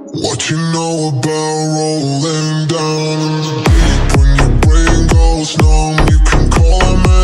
What you know about rolling down in the deep when your brain goes numb?